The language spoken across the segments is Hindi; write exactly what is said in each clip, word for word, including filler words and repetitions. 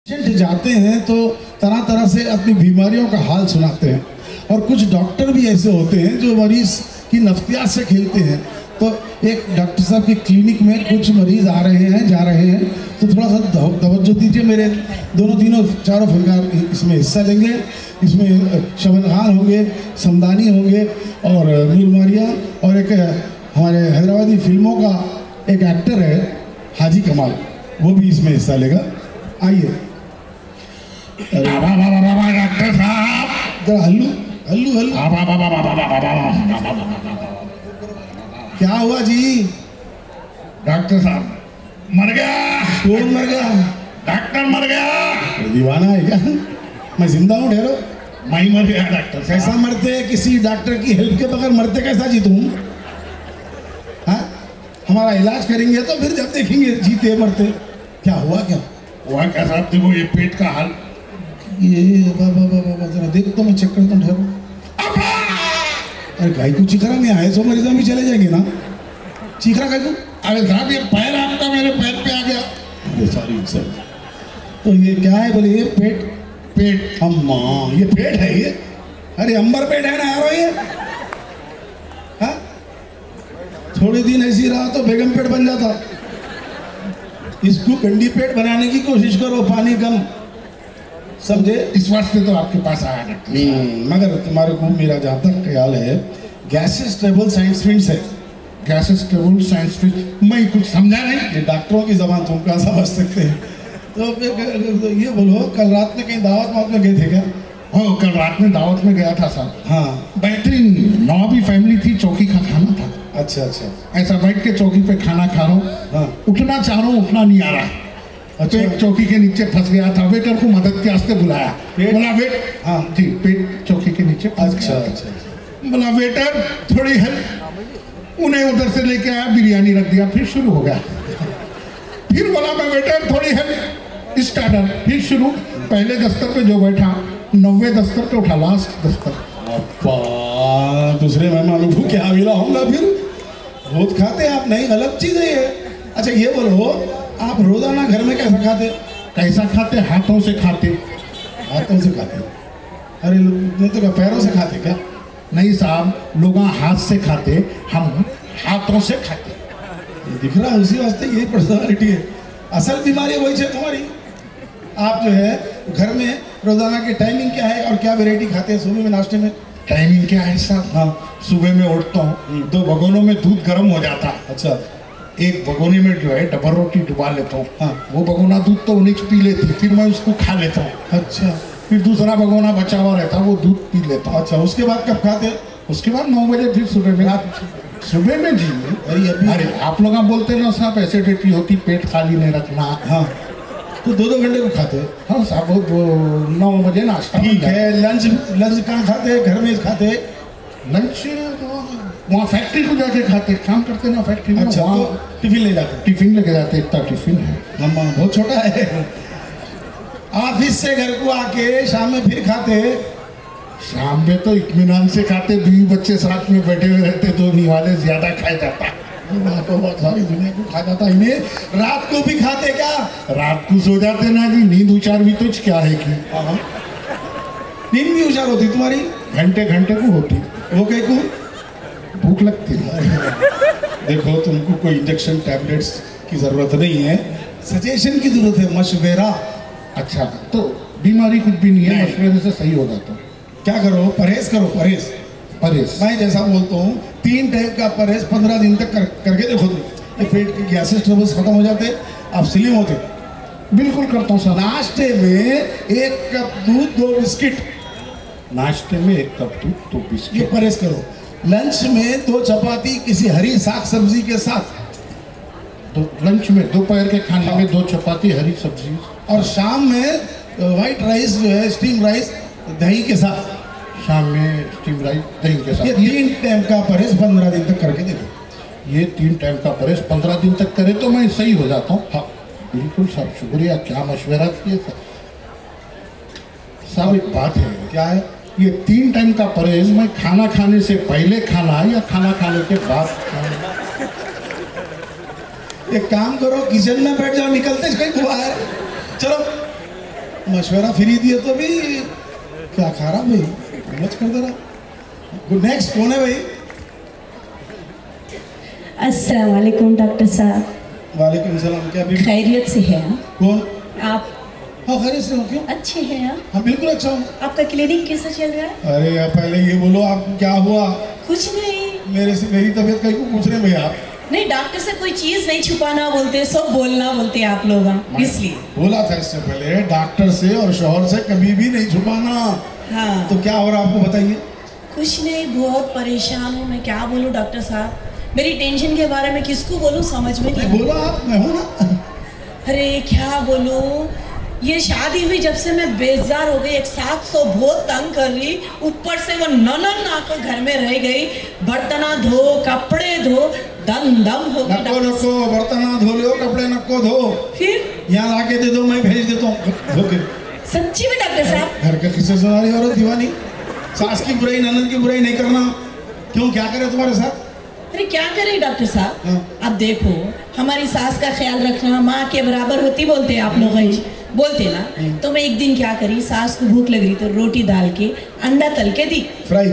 पेशेंट जाते हैं तो तरह तरह से अपनी बीमारियों का हाल सुनाते हैं और कुछ डॉक्टर भी ऐसे होते हैं जो मरीज़ की नफ्सियात से खेलते हैं। तो एक डॉक्टर साहब की क्लिनिक में कुछ मरीज़ आ रहे हैं जा रहे हैं, तो थोड़ा सा तवज्जो दीजिए। मेरे दोनों तीनों चारों फनकार इसमें हिस्सा लेंगे। इसमें शबन खान होंगे, समदानी होंगे और मीर मारिया, और एक हमारे हैदराबादी फिल्मों का एक एक्टर है हाजी कमाल, वो भी इसमें हिस्सा लेगा। आइए डॉक्टर साहब, जरा हल्लू हल्लू हल्लू। क्या हुआ जी? डॉक्टर साहब मर गया। कौन मर गया? डॉक्टर मर गया। दीवाना है क्या? मैं जिंदा हूँ, ठहरो। मैं मर गया डॉक्टर। कैसा मरते? किसी डॉक्टर की हेल्प के बगैर मरते कैसा जी तुम? हाँ, हमारा इलाज करेंगे तो फिर जब देखेंगे जीते मरते। क्या हुआ? क्या हुआ क्या साहब? देखो ये पेट का हाल। ये बाबा बाबा जरा देख तो मैं चेक करता हूँ, ठहरो। अरे गाय को चिखरा में आए सो मरीजा भी चले जाएंगे ना। चिखरा गाय को? अरे साहब ये पैर आपका मेरे पैर पे आ गया। अरे सॉरी सर। तो ये क्या है? बोले ये पेट। पेट? अम्मा ये पेट है ये? अरे अंबर पेट है ना यार ये। हाँ, थोड़े दिन ऐसी रहा तो बेगम पेट बन जाता। इसको गंडी पेट बनाने की कोशिश करो, पानी कम, समझे? इस वास्ते तो आपके पास आया डॉक्टर। मगर तुम्हारे को मेरा जहाँ तक ख्याल है गैसेस ट्रेबल साइंस फील्ड है। गैसेस ट्रेबल साइंस फील्ड मैं कुछ समझा नहीं। ये डॉक्टरों की जबान तुम कहाँ समझ सकते हैं? तो फिर ये बोलो, कल रात में कहीं दावत वावत में गए थे क्या? हो, कल रात में दावत में गया था साहब। हाँ, बेहतरीन नौ भी फैमिली थी, चौकी का खाना था। अच्छा अच्छा। ऐसा बैठ के चौकी पे खाना खा रहा हूँ। हाँ, उठना चाह रहा हूँ, उठना नहीं आ रहा। अच्छा, पेट चौकी के नीचे फंस गया था। वेटर को मदद के वास्ते बुलाया। बोला वेट। हाँ जी, पेट चौकी के नीचे फंस अच्छा गया। अच्छा। बोला वेटर थोड़ी हेल्प। उन्हें उधर से लेके आया, बिरयानी रख दिया, फिर शुरू हो गया। फिर बोला मैं वेटर थोड़ी हेल्प, स्टार्टर, फिर शुरू। पहले दस्तर पे जो बैठा नौवे दस्तर पे उठा, लास्ट दस्तर। अब्बा, दूसरे मेहमानों को क्या मिला होगा फिर? बहुत खाते हैं आप? नहीं, गलत चीज है ये। अच्छा ये बोलो, आप रोजाना घर में कैसा खाते? कैसा खाते? हाथों से खाते। हाथों से खाते? अरे नहीं तो क्या पैरों से खाते क्या? नहीं साहब, लोग हाथ से खाते, हम हाथों से खाते। दिख रहा है, उसी वास्ते यही पर्सनालिटी है। असल बीमारी वही है तुम्हारी। आप जो है घर में रोजाना की टाइमिंग क्या है और क्या वैरायटी खाते हैं सुबह में नाश्ते में? टाइमिंग क्या है साहब? हाँ, सुबह में उठता हूँ, दो भगोनों में दूध गर्म हो जाता है। अच्छा। एक भगोने में जो है डबल रोटी डुबा लेता हूँ। हाँ, वो भगोना दूध तो उन्हीं पी लेती, फिर मैं उसको खा लेता हूँ। अच्छा। फिर दूसरा भगोना बचा हुआ रहता, वो दूध पी लेता हूँ। अच्छा, उसके बाद कब खाते? उसके बाद नौ बजे फिर सुबह में। आप सुबह में जी? अरे अभी अरे आप लोग बोलते ना साहब एसिडिटी होती, पेट खाली नहीं रखना। हाँ, तो दो दो घंटे को खाते हैं? हाँ साहब, वो नौ बजे नाश्ता। ठीक है। लंच लंच कहाँ खाते हैं? घर में खाते? लंच वहाँ फैक्ट्री को जाके खाते, काम करते ना फैक्ट्री में। अच्छा, वहाँ तो टिफिन ले जाते? टिफिन लेके जाते, इतना टिफिन है। मम्मा बहुत छोटा है। ऑफिस से घर को आके शाम में फिर खाते? शाम में तो इत्मीनान से खाते, बीवी बच्चे साथ में बैठे हुए रहते, दो निवाले ज्यादा खाया जाता। तो बहुत सारी दुनिया को खा जाता इन्हें। रात को भी खाते क्या? रात को सो जाते ना जी, नींद उचार भी तो क्या है कि नींद भी उचार होती तुम्हारी? घंटे घंटे को होती। वो कहीं को भूख लगती है। देखो, तुमको कोई इंजेक्शन टैबलेट्स की जरूरत नहीं है, सजेशन की जरूरत है, मशवरा। अच्छा, तो बीमारी कुछ भी नहीं है, मशवरे से सही हो जाता। क्या करो? परहेज करो, परहेज। परहेज मैं जैसा बोलता हूँ, तीन टाइप का परहेज पंद्रह दिन तक कर, करके देखो तुम, ये पेट के गैसेस ट्रबल्स खत्म हो जाते, आप स्लिम होते। बिल्कुल करता हूँ सर। नाश्ते में एक कप दूध, दो बिस्किट। नाश्ते में एक कप दूध, दो बिस्किट, ये परहेज करो। लंच में दो चपाती किसी हरी साग सब्जी के साथ। तो लंच में, दोपहर के खाने में दो चपाती हरी सब्जी, और शाम में व्हाइट राइस जो है, स्टीम राइस दही के साथ। शाम में स्टीम राइस दही के साथ। ये तीन टाइम का परहेज पंद्रह दिन तक करके देखो। ये तीन टाइम का परहेज पंद्रह दिन तक करे तो मैं सही हो जाता हूँ। हाँ बिल्कुल साहब, शुक्रिया, क्या मशवरा किए साहब। एक बात है। क्या है? ये तीन टाइम का परहेज मैं खाना खाने से पहले खाना या खाना खाने के बाद खाना? एक काम करो, किचन में बैठ जाओ, निकलते कहीं को बाहर। चलो मशवरा फ्री दिए तो भी क्या खा रहा भाई, मच कर दे रहा। नेक्स्ट कौन है भाई? अस्सलाम वालेकुम डॉक्टर साहब। वालेकुम सलाम। क्या बीबी? खैरियत से है कौन? आप? हाँ खैरियत से हो। क्यों? अच्छे हैं आप? हाँ बिल्कुल अच्छा हूँ। आपका क्लिनिक कैसा चल रहा है? अरे यार पहले ये बोलो आपको क्या हुआ? कुछ नहीं। मेरे से मेरी तबीयत कहीं को पूछ रहे हैं भैया आप? नहीं, डॉक्टर से कोई चीज नहीं छुपाना बोलते, सब बोलना बोलते आप लोग, इसलिए बोला था इससे पहले डॉक्टर से और शोहर से कभी भी नहीं छुपाना। हाँ। तो क्या हो रहा आपको बताइए। कुछ नहीं, बहुत परेशान हूँ मैं, क्या बोलूँ डॉक्टर साहब। मेरी टेंशन के बारे में किसको बोलूँ समझ में नहीं। बोला आप, मैं हूँ ना। अरे क्या बोलूँ, ये शादी हुई जब से मैं बेजार हो गई, एक साथ सौ बहुत तंग कर रही, ऊपर से वो ननन आकर घर में रह गई, बर्तना धो कपड़े धो, दम दम हो गई। नको नको बर्तना धो लो, कपड़े नको धो, फिर यहाँ लाके दे दो, मैं भेज देता हूँ धो के। सच्ची में डॉक्टर साहब? घर के किस्से सुना रही औरत दीवानी। सास की बुराई ननद की बुराई नहीं करना। क्यों, क्या करे तुम्हारे साथ? अरे क्या करे डॉक्टर साहब। हाँ। अब देखो, हमारी सास का ख्याल रखना माँ के बराबर होती बोलते हैं आप लोग, बोलते ना। तो मैं एक दिन क्या करी, सास को भूख लग रही तो रोटी डाल के अंडा तल के दी, फ्राई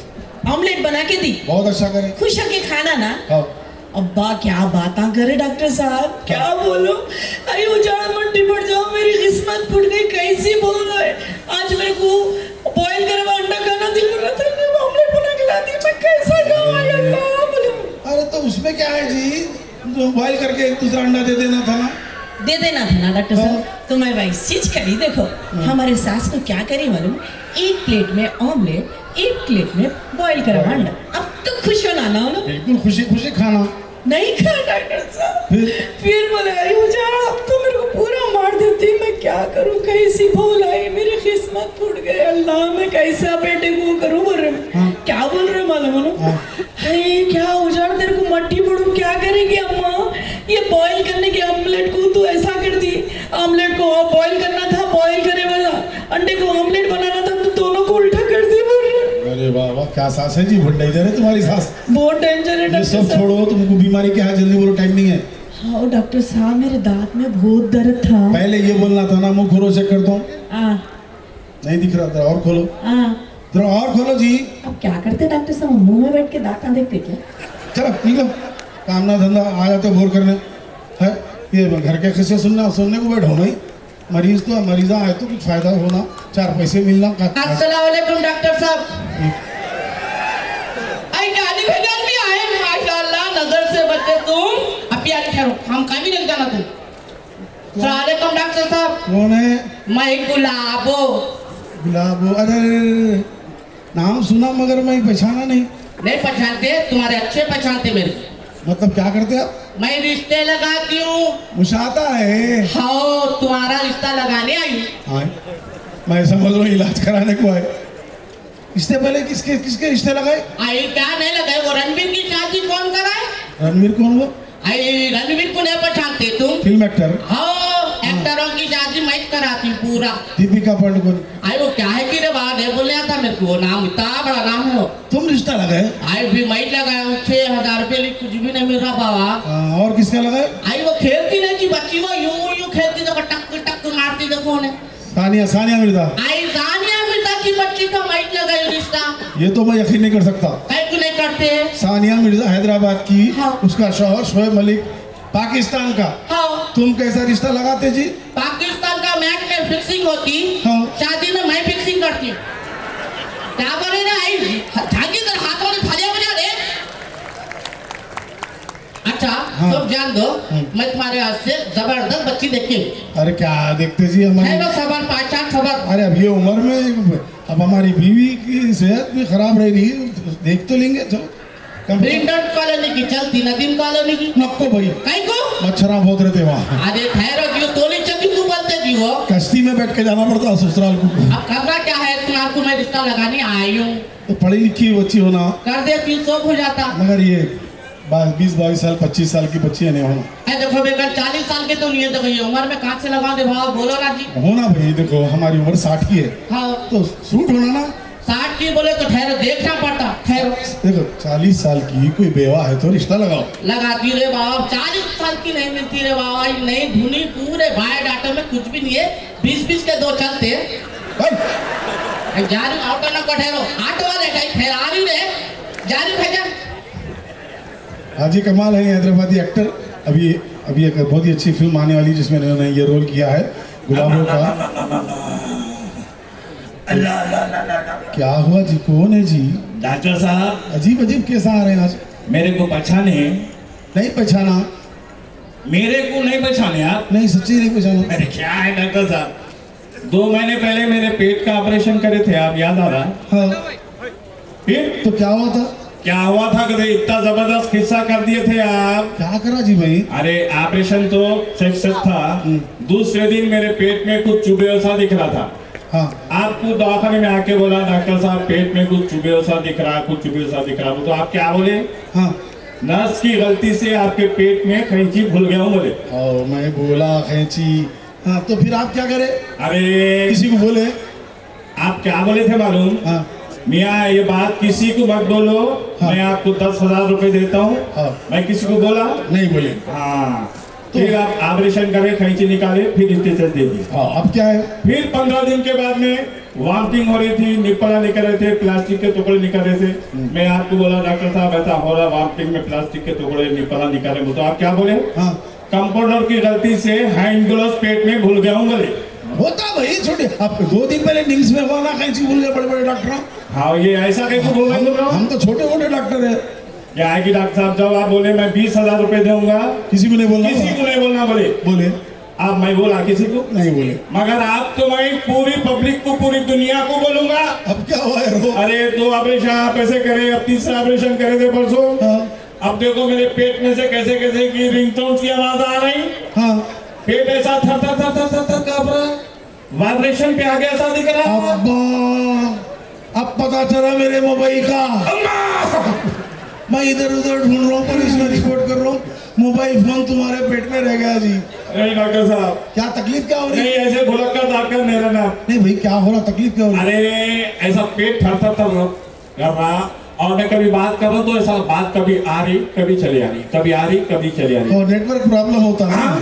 ऑमलेट बना के दी। बहुत अच्छा करे। खुश होके खाना ना। हाँ। अब्बा क्या बातें करे डॉक्टर साहब, क्या बोलो। अरे जान मंडी पड़ जाओ, मेरी किस्मत फूट गई, कैसी बोल रहे। आज मेरे को बॉईल करे हुआ अंडा खाना दिल में रहता है, ऑमलेट बना के ला दी, मैं कैसा खाऊं यार, क्या बोलूं। अरे तो उसमें क्या है जी, जो बॉईल करके एक दूसरा अंडा दे देना था ना। दे देना था ना डॉक्टर साहब। तो मैं वही चीज करी। देखो हमारे सास को क्या करी मालूम, एक प्लेट में ऑमलेट, एक प्लेट में बॉईल करा हुआ अंडा। अब तो खुश होना ना ना। बिल्कुल खुशी खुशी खाना। नहीं खा डॉक्टर साहब। फिर फिर बोले अब तो मेरे को पूरा मार देती, मैं क्या करूं, कैसी भूल आई, मेरी किस्मत फूट गई, अल्लाह मैं कैसा बेटे को करूं। बोल रहे हाँ। क्या बोल रहे मालूम ना। हाँ। क्या उजाड़, तेरे को मट्टी पड़ू, क्या करेगी अम्मा, ये बॉईल करने के ऑमलेट को तू ऐसा कर दी, ऑमलेट को बॉईल करना था, बॉईल करे वाला अंडे को ऑमलेट बनाना था, तो दोनों को उल्टा कर दी। बोल रहे अरे वाह वाह, क्या सास है जी, बहुत डेंजर है तुम्हारी सास। बहुत डेंजर है। ये सब छोड़ो, तुमको बीमारी क्या है, जल्दी बोलो, टाइम नहीं है। हाँ डॉक्टर साहब, मेरे दांत में बहुत दर्द था। पहले ये बोलना था ना, मुंह खोलो चेक करता हूँ। नहीं दिख रहा था, और खोलो। तो और खोलो जी। अब क्या करते डॉक्टर साहब, मुंह में बैठ के दांत देखते क्या? चलो निकलो, काम ना धंधा आ जाते बोर करने है। ये घर के किस्से सुनना सुनने को बैठो नहीं। मरीज तो मरीजा आए तो कुछ फायदा होना, चार पैसे मिलना। अस्सलाम वालेकुम डॉक्टर साहब। आई गाली भेजन भी आए, माशाल्लाह, नजर से बचे तुम। अब यार ठहरो, हम कहीं भी नहीं जाना तुम। अस्सलाम वालेकुम डॉक्टर साहब। कौन है? मैं गुलाबो। गुलाबो? अरे नाम सुना मगर मैं पहचाना नहीं। नहीं पहचानते, तुम्हारे अच्छे पहचानते मेरे। मतलब क्या करते आप? मैं रिश्ते लगाती हूँ। मुशाता है? हाँ, तुम्हारा रिश्ता लगाने आई। हाँ, मैं समझ रहा हूँ इलाज कराने को आए। इससे पहले किसके किसके रिश्ते लगाए? आई क्या नहीं लगाए, वो रणवीर की शादी कौन कराए? रणवीर कौन वो? आई रणवीर को नहीं पहचानते तुम? Film actor. हाँ, एक्टरों की शादी मैं कराती हूँ पूरा। दीपिका पादुकोण। आई वो क्या है कि रे बात है, बोलने आता मेरे को, नाम इतना बड़ा नाम है वो। तुम रिश्ता लगाए? आई भी मैं लगाया हूँ, छह हजार रुपये लिए कुछ भी नहीं मिल रहा बाबा। और किसका लगाए? आई वो खेलती नहीं थी बच्ची, वो यूं यूं खेलती, देखो टक टक मारती, देखो उन्हें। सानिया सानिया मिर्जा। आई सानिया मिर्जा की बच्ची का मैं लगाई रिश्ता। ये तो मैं यकीन नहीं कर सकता। क्यों नहीं करते? सानिया मिर्जा हैदराबाद की। हाँ। उसका शौहर शोएब मलिक पाकिस्तान का। हाँ। तुम कैसा रिश्ता लगाते जी? पाकिस्तान का मैच में फिक्सिंग होती। हाँ। शादी में मैं फिक्सिंग करती। क्या बोले ना, आई झांकी कर हाथों में थालियां बजा दे। अच्छा हाँ। तुम जान दो, मैं तुम्हारे हाथ से जबरदस्त बच्ची देखती हूँ। अरे क्या देखते जी हमारी? है ना खबर, पहचान खबर। अरे अब ये उम्र में अब हमारी बीवी की सेहत भी खराब रह रही है, देख तो लेंगे। चलो ब्रिंडन कॉलोनी की चलती, नदीम कॉलोनी की। नको भाई, कहीं को मच्छरा बहुत रहते वहाँ। अरे ठहरो जी, तोली चलती तू बोलते जी, वो कश्ती में बैठ के जाना पड़ता ससुराल को। अब खबर क्या है, तुम्हारे को मैं रिश्ता लगाने आई हूँ। तो पढ़ी लिखी बच्ची होना कर देती, सब हो जाता। मगर ये बीस बाईस साल पच्चीस साल की बच्ची नहीं होना। देखो बेटा, चालीस साल के तो नहीं है, देखो ये उम्र में कहाँ से लगाओ दे भाव, बोलो ना जी। होना भाई, देखो हमारी उम्र साठ की है। हाँ। तो सूट होना ना, साठ की बोले तो ठहरो, देखना पड़ता, ठहरो। देखो चालीस साल की कोई बेवा है तो रिश्ता लगाओ। लगाती रे बाबा, चालीस साल की नहीं मिलती रे बाबा, ये नहीं धुनी पूरे बायोडाटा में कुछ भी नहीं है, बीस बीस के दो चलते जा रही ऑटो ना ठहरो, ऑटो वाले कहीं ठहरा रही रे, जा रही भैया। हाजी कमाल है हैदराबादी एक्टर, अभी अभी एक बहुत ही अच्छी फिल्म आने वाली जिसमें इन्होंने ये रोल किया है गुलाबों का। क्या हुआ जी, कौन है जी? डॉक्टर साहब, अजीब अजीब कैसा आ रहे हैं आज? मेरे को पहचाने? नहीं पहचाना। मेरे को नहीं पहचाने आप? नहीं सच्ची नहीं पहचाना। अरे क्या है डॉक्टर साहब, दो महीने पहले मेरे पेट का ऑपरेशन करे थे आप, याद आ रहा? हाँ। फिर तो क्या हुआ था? क्या हुआ था कि इतना जबरदस्त किस्सा कर दिए थे आप। क्या करा जी भाई? अरे ऑपरेशन तो सक्सेस था, दूसरे दिन मेरे पेट में कुछ चुभे सा दिख रहा था। हाँ। आपको दवाखाने में आके बोला डॉक्टर साहब पेट में कुछ चुभे सा दिख रहा, कुछ चुभे सा दिख रहा, तो आप क्या बोले? हाँ। नर्स की गलती से आपके पेट में कैंची भूल गया हूँ बोले। और मैं बोला कैंची। हाँ तो फिर आप क्या करे? अरे किसी को बोले? आप क्या बोले थे मालूम? हाँ। मियाँ ये बात किसी को मत बोलो। हाँ। मैं आपको दस हजार रुपए देता हूँ। हाँ। मैं किसी को बोला नहीं बोले। हाँ। तो फिर आप ऑपरेशन करे, कैंची निकाले, फिर स्टेशन दे दी। हाँ अब क्या है? फिर पंद्रह दिन के बाद में वॉमिटिंग हो रही थी, निपला निकल रहे थे, प्लास्टिक के टुकड़े निकल रहे थे। मैं आपको बोला डॉक्टर साहब ऐसा हो रहा, वॉमिटिंग में प्लास्टिक के टुकड़े निपला निकल रहे, तो आप क्या बोले? हाँ। कंपाउंडर की गलती से हैंड ग्लोव्स पेट में भूल गया हूँ बोले। होता भाई, छोटे आप दो दिन पहले निम्स में हुआ ना, कैंची भूल गए बड़े बड़े डॉक्टर। हाँ ये ऐसा कैसे बोल रहे हैं? हम तो छोटे मोटे डॉक्टर है। क्या है कि डॉक्टर साहब जब आप बोले मैं बीस हजार रुपए दूंगा, किसी को नहीं बोलना, किसी को नहीं बोलना बोले बोले आप, मैं बोला किसी को नहीं बोले, मगर आप तो मैं पूरी पब्लिक को, पूरी दुनिया को बोलूंगा। अब क्या हुआ है? अरे दो ऑपरेशन आप ऐसे करे, अब तीसरा ऑपरेशन करे थे परसों। हाँ। अब देखो मेरे पेट में से कैसे कैसे की रिंगटोन की आवाज आ रही। हाँ। पेट ऐसा थर थर थर थर थर कांप रहा, वाइब्रेशन पे आ गया ऐसा दिख रहा। अब्बा अब पता चला मेरे मोबाइल का। मैं इधर उधर ढूंढ रहा हूँ, पुलिस में रिपोर्ट कर रहा हूँ, मोबाइल फोन तुम्हारे पेट में रह गया जी। अरे डॉक्टर साहब क्या तकलीफ क्या हो रही? नहीं ऐसे भुलक कर डॉक्टर नहीं रहना। नहीं भाई क्या हो रहा, तकलीफ क्या हो रही? अरे ऐसा पेट थर थर थर कर रहा, और मैं कभी बात कर रहा हूँ तो ऐसा बात कभी आ रही कभी चली आ रही, कभी आ रही कभी चली आ रही। और नेटवर्क प्रॉब्लम होता है ना।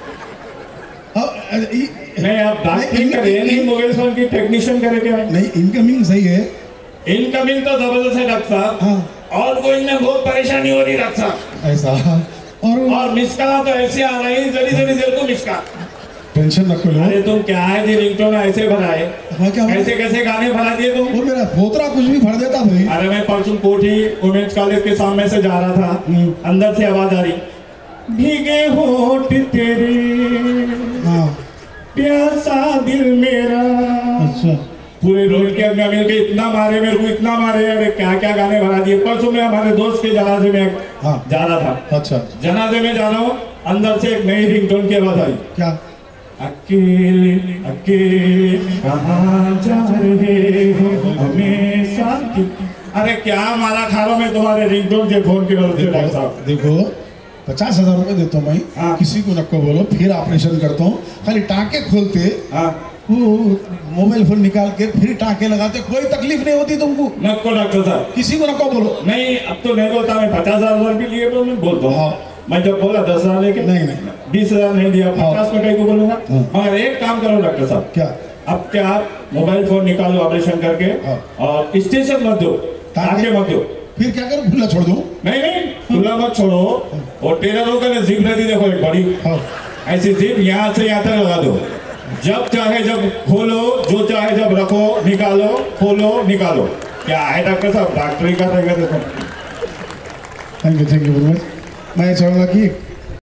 नहीं आप डॉक्टरिंग करे नहीं, मोबाइल फोन की टेक्नीशियन करे क्या? नहीं इनकमिंग सही है, इनकमिंग तो जबरदस्त है डॉक्टर साहब। हाँ। और कोई में बहुत परेशानी हो रही डॉक्टर साहब। ऐसा और और मिसका तो ऐसे आ रही जल्दी जल्दी देर को मिसका। टेंशन रखो लो। अरे तुम क्या है जी, रिंगटोन ऐसे भराए? हाँ क्या कैसे कैसे गाने भरा दिए तुम? और मेरा पोतरा कुछ भी भर देता भाई। अरे मैं परसों कोठी वुमेन्स कॉलेज के सामने से जा रहा था, अंदर से आवाज आ रही, भीगे होठ तेरे, हाँ। प्यासा दिल मेरा। अच्छा। पूरे रोड के अंदर मिल के इतना मारे मेरे को, इतना मारे, अरे क्या क्या गाने भरा दिए। परसों में हमारे दोस्त के जनाजे में हाँ। जा रहा था। अच्छा। जनाजे में जा रहा हूँ, अंदर से एक नई रिंगटोन की आवाज आई। क्या? अकेले अकेले कहाँ जा रहे हो हमेशा। अरे क्या मारा खा रहा मैं तुम्हारे रिंगटोन के फोन की वजह से डॉक्टर साहब। देखो पचास हजार रुपए देता हूँ मैं। हाँ। किसी को नको बोलो, फिर ऑपरेशन करता हूँ, खाली टाँके खोलते। हाँ। वो मोबाइल फोन निकाल के फिर टाँके लगाते, कोई तकलीफ नहीं होती तुमको। नको डॉक्टर साहब, किसी को नको बोलो। नहीं अब तो नहीं बोलता, मैं पचास हजार रुपये लिए तो मैं बोलता हूँ। हाँ। मैं जब बोला दस हजार लेके, नहीं नहीं बीस हजार नहीं दिया, पचास में कहीं को बोलूंगा। मगर एक काम करो डॉक्टर साहब। क्या? अब क्या मोबाइल फोन निकालो ऑपरेशन करके, और स्टेशन मत दो, टाँके मत दो। फिर क्या करो, खुला छोड़ दो? नहीं नहीं खुला मत छोड़ो, और टेलरों का जिप रहती देखो एक बड़ी, ऐसी जिप यहाँ से यहाँ तक लगा दो। जब चाहे जब खोलो, जो चाहे जब रखो, निकालो खोलो निकालो। क्या है डॉक्टर साहब, डॉक्टरी कर रहे हैं। Thank you thank you very much. मैं चाहूँगा कि